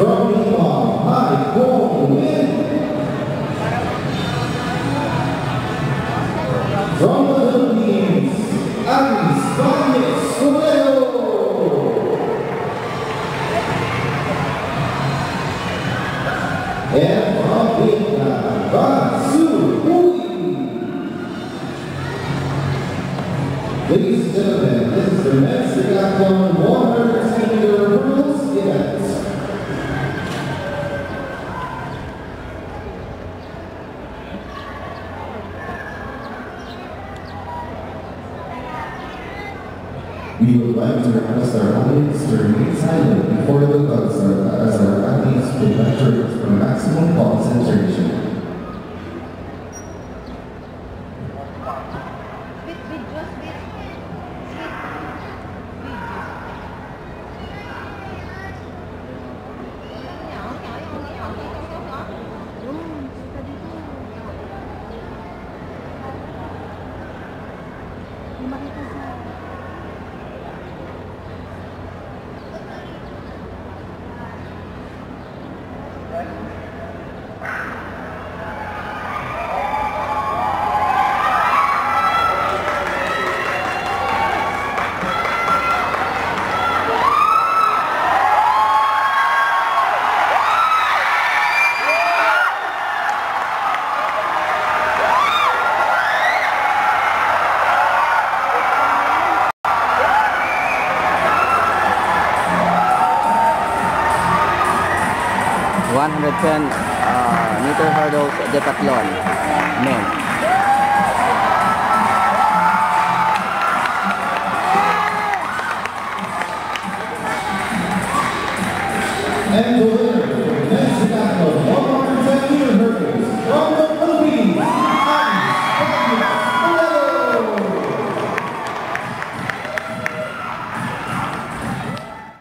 From Lima, High Kong Win. From the Philippines, Aris Bañez Solero. And from Vietnam, Van Su Huy. Ladies and gentlemen, this is the men's Decathlon 110m rules event. We would like to request our audience to remain silent before the guns as our athletes prevent for maximum concentration. Meter hurdles Decathlon men. And the winner for the men's Decathlon